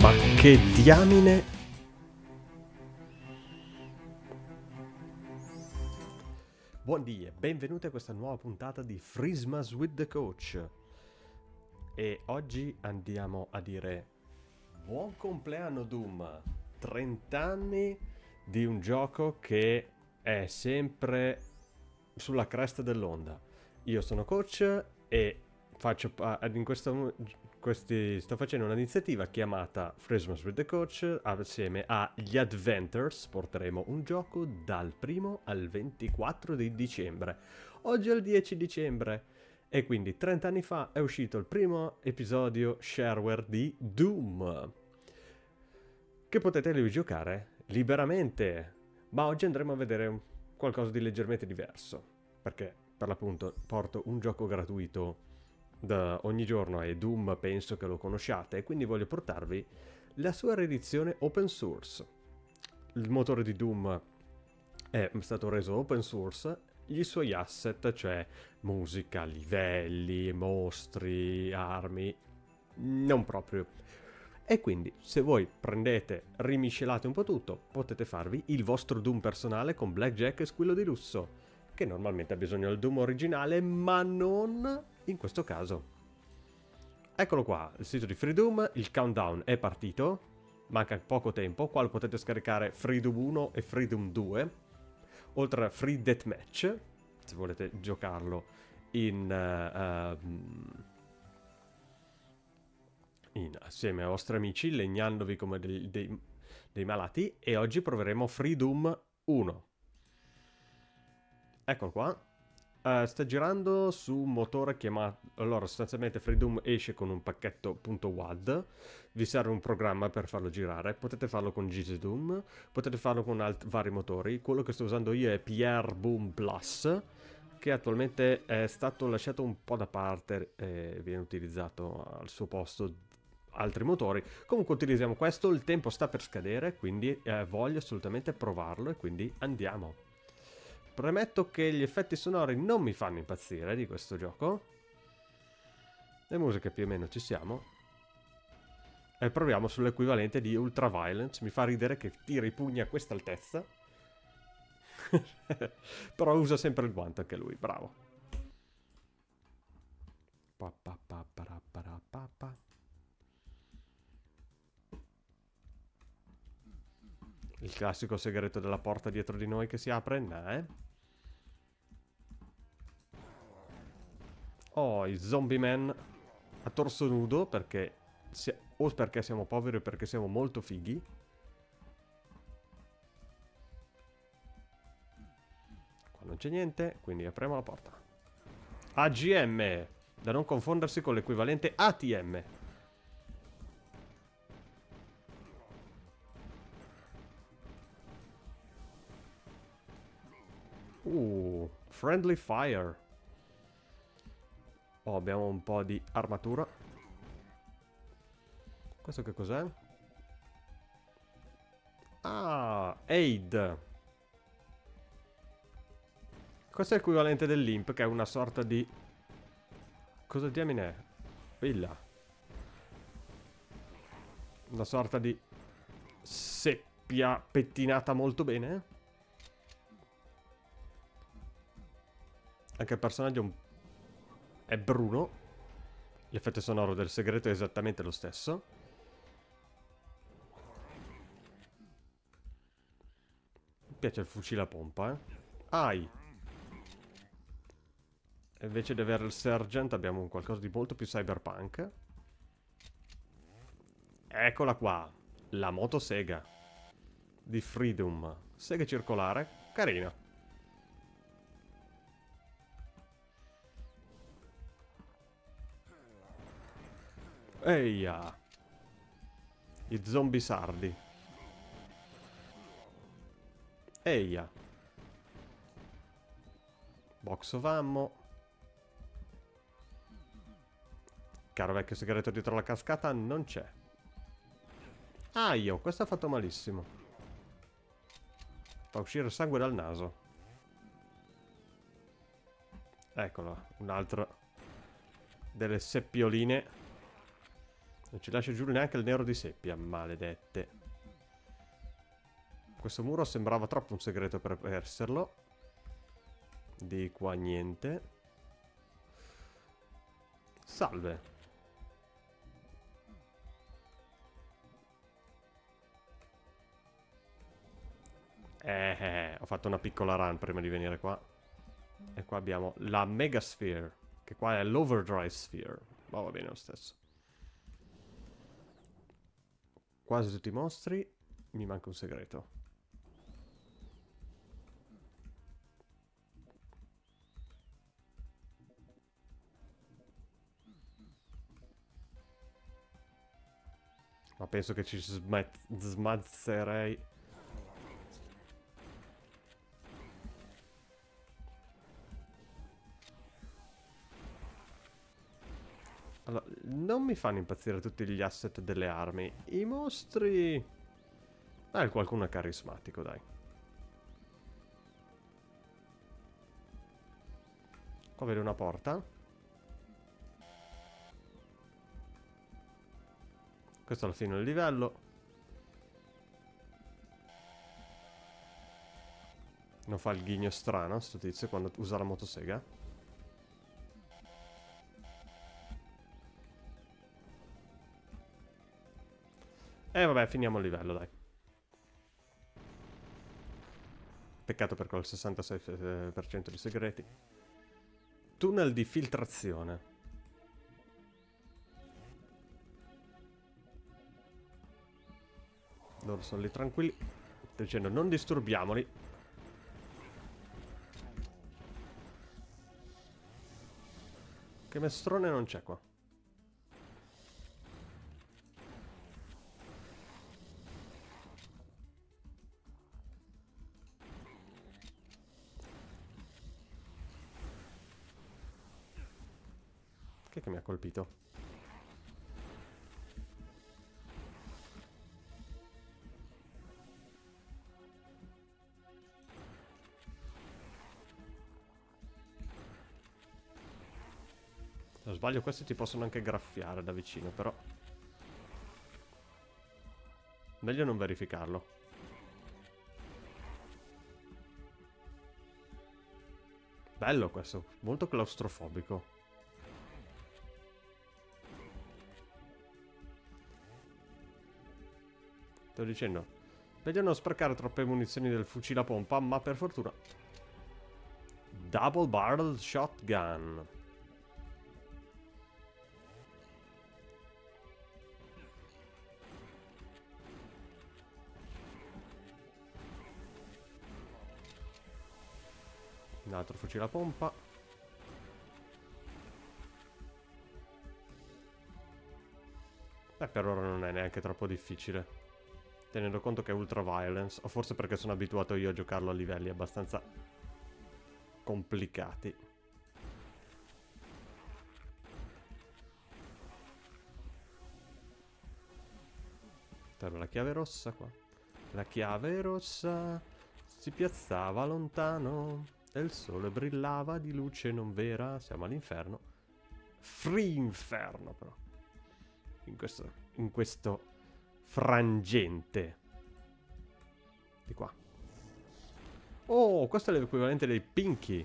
Ma che diamine? Buondì e benvenuti a questa nuova puntata di Christmas with the Coach. E oggi andiamo a dire buon compleanno Doom, 30 anni di un gioco che è sempre sulla cresta dell'onda. Io sono Coach e sto facendo un'iniziativa chiamata Christmas with the Coach. Assieme agli Adventures porteremo un gioco dal 1 al 24 di dicembre. Oggi è il 10 dicembre e quindi 30 anni fa è uscito il primo episodio shareware di Doom, che potete rigiocare liberamente. Ma oggi andremo a vedere qualcosa di leggermente diverso, perché per l'appunto porto un gioco gratuito da ogni giorno e Doom penso che lo conosciate, e quindi voglio portarvi la sua riedizione open source. Il motore di Doom è stato reso open source, gli suoi asset, cioè musica, livelli, mostri, armi, non proprio. E quindi se voi prendete, rimiscelate un po' tutto, potete farvi il vostro Doom personale con Blackjack e Squillo di Lusso, che normalmente ha bisogno del Doom originale, ma non in questo caso. Eccolo qua, il sito di Freedoom, il countdown è partito, manca poco tempo. Qua lo potete scaricare Freedoom 1 e Freedoom 2, oltre a Free Deathmatch, se volete giocarlo assieme ai vostri amici, legnandovi come dei malati. E oggi proveremo Freedoom 1. Eccolo qua. Sta girando su un motore chiamato... Allora, sostanzialmente Freedoom esce con un pacchetto .wad. Vi serve un programma per farlo girare. Potete farlo con GZDoom, potete farlo con vari motori. Quello che sto usando io è PR Boom Plus, che attualmente è stato lasciato un po' da parte e viene utilizzato al suo posto altri motori. Comunque utilizziamo questo. Il tempo sta per scadere, quindi voglio assolutamente provarlo, e quindi andiamo. Premetto che gli effetti sonori non mi fanno impazzire di questo gioco. Le musiche più o meno ci siamo. E proviamo sull'equivalente di Ultraviolence. Mi fa ridere che tira i pugni a questa altezza. Però usa sempre il guanto anche lui, bravo. Il classico segreto della porta dietro di noi che si apre, Oh, i zombie man a torso nudo, perché o perché siamo poveri o perché siamo molto fighi. Qua non c'è niente, quindi apriamo la porta. AGM, da non confondersi con l'equivalente ATM. Friendly fire. Oh, abbiamo un po' di armatura. Questo che cos'è? Ah, aid. Questo è l'equivalente dell'imp, che è una sorta di... Cosa diamine è? Villa. Una sorta di seppia pettinata molto bene. Anche il personaggio è bruno. L'effetto sonoro del segreto è esattamente lo stesso. Mi piace il fucile a pompa, Ai. E invece di avere il sergeant abbiamo un qualcosa di molto più cyberpunk. Eccola qua. La motosega di Freedoom. Sega circolare. Carina. Eia. I zombie sardi. Eia. Box of ammo. Caro vecchio segreto dietro la cascata non c'è. Ah, questo ha fatto malissimo. Fa uscire sangue dal naso. Eccolo, un altro delle seppioline Non ci lascia giù neanche il nero di seppia, maledette. Questo muro sembrava troppo un segreto per esserlo. Di qua niente. Salve. Ho fatto una piccola run prima di venire qua. E qua abbiamo la Mega Sphere, che qua è l'Overdrive Sphere. Ma va bene lo stesso. Quasi tutti i mostri. Mi manca un segreto. Ma penso che ci smazzerei. Allora, non mi fanno impazzire tutti gli asset delle armi. I mostri... qualcuno è carismatico, dai. Qua vedo una porta. Questo alla fine del livello. Non fa il ghigno strano sto tizio quando usa la motosega. E vabbè, finiamo il livello, dai. Peccato per quel 66% di segreti. Tunnel di filtrazione. Loro sono lì tranquilli. Sto dicendo non disturbiamoli. Che mestrone non c'è qua. Che mi ha colpito? Se non sbaglio questi ti possono anche graffiare da vicino, però meglio non verificarlo. Bello questo, molto claustrofobico. Sto dicendo, meglio non sprecare troppe munizioni del fucile a pompa, ma per fortuna... Double Barrel Shotgun. Un altro fucile a pompa. Per ora non è neanche troppo difficile. Tenendo conto che è Ultra Violence, o forse perché sono abituato io a giocarlo a livelli abbastanza complicati. Serve la chiave rossa qua. La chiave rossa si piazzava lontano e il sole brillava di luce non vera. Siamo all'inferno. Free inferno però. In questo frangente. Di qua. Oh, questo è l'equivalente dei Pinky.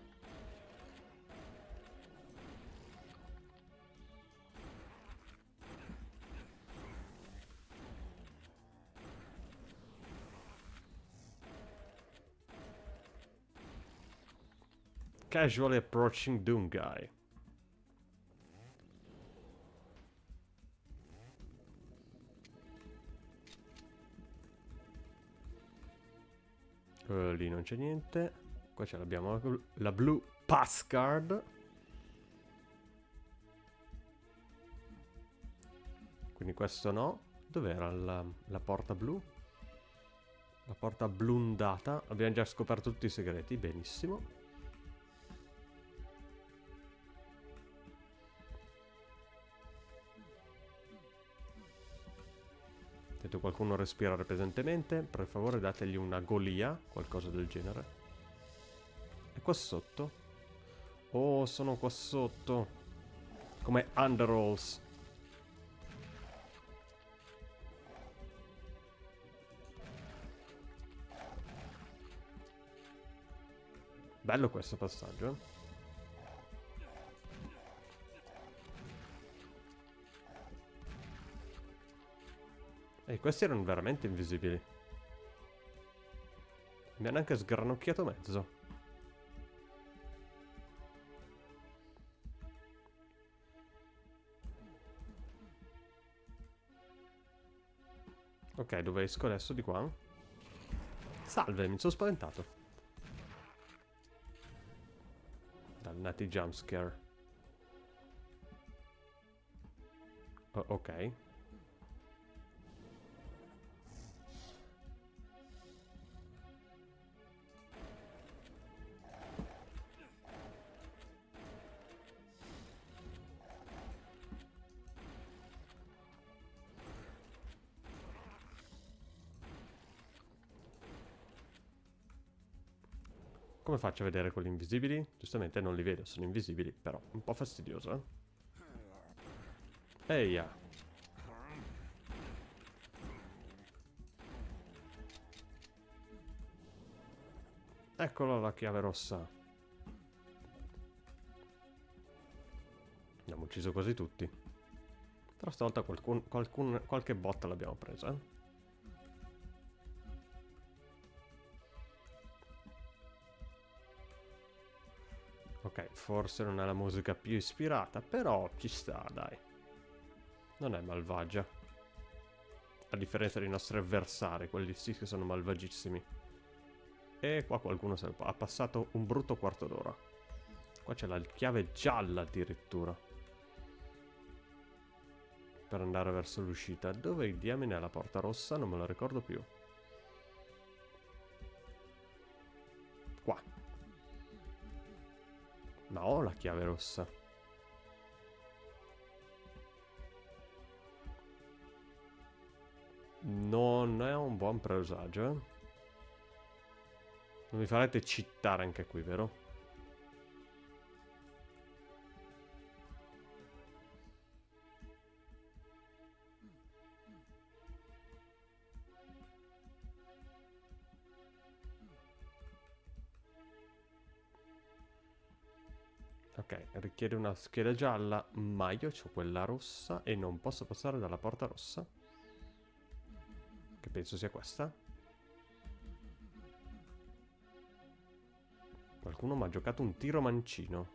Casually approaching Doom Guy. Lì non c'è niente. Qua ce l'abbiamo la Blue Pass Card. Quindi questo no. Dov'era la porta blu? La porta blundata. Abbiamo già scoperto tutti i segreti. Benissimo. Sento qualcuno respirare pesantemente. Per favore dategli una golia. Qualcosa del genere. E qua sotto? Oh, sono qua sotto. Come Underalls. Bello questo passaggio. E questi erano veramente invisibili. Mi hanno anche sgranocchiato mezzo. Ok, dove esco adesso? Di qua? Salve, mi sono spaventato. Dannati jumpscare. Oh, ok. Come faccio a vedere quelli invisibili? Giustamente non li vedo, sono invisibili, però un po' fastidioso, eh? Eia. Eccola la chiave rossa. Abbiamo ucciso quasi tutti. Però stavolta qualche botta l'abbiamo presa, eh? Ok, forse non è la musica più ispirata, però ci sta, dai. Non è malvagia. A differenza dei nostri avversari, quelli sì che sono malvagissimi. E qua qualcuno ha passato un brutto quarto d'ora. Qua c'è la chiave gialla addirittura. Per andare verso l'uscita. Dove diamine è la porta rossa? Non me la ricordo più. Qua. Ma ho la chiave rossa. Non è un buon presagio, eh? Non mi farete cheatare anche qui, vero? Ok, richiede una scheda gialla, ma io ho quella rossa e non posso passare dalla porta rossa. Che penso sia questa. Qualcuno mi ha giocato un tiro mancino.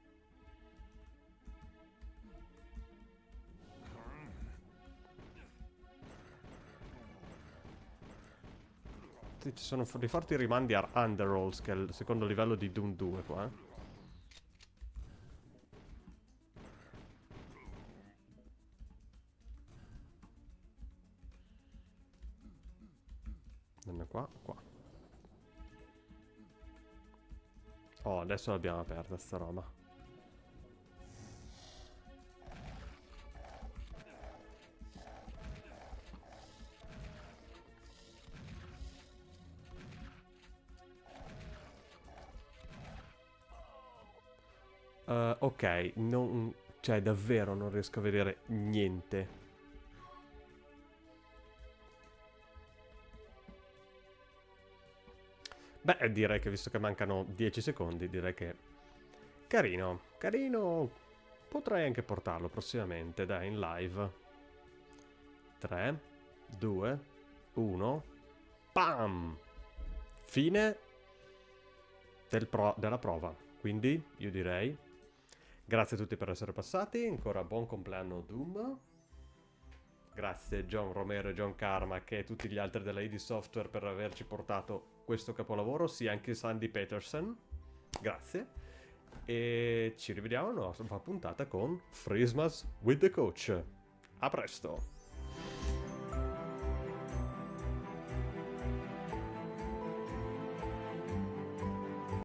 Sì, ci sono dei forti rimandi a Underrolls, che è il secondo livello di Doom 2 qua, eh. Non è qua, qua. Oh, adesso l'abbiamo aperta sta roba. Ok, non... Cioè, davvero non riesco a vedere niente. Beh, direi che visto che mancano 10 secondi, direi che... Carino, carino... Potrei anche portarlo prossimamente, dai, in live. 3, 2, 1... Pam! Fine della prova. Quindi, io direi... Grazie a tutti per essere passati, ancora buon compleanno Doom. Grazie John Romero e John Carmack e tutti gli altri della ID Software per averci portato questo capolavoro, sia anche Sandy Peterson. Grazie. E ci rivediamo alla nuova puntata con Christmas with the Coach. A presto!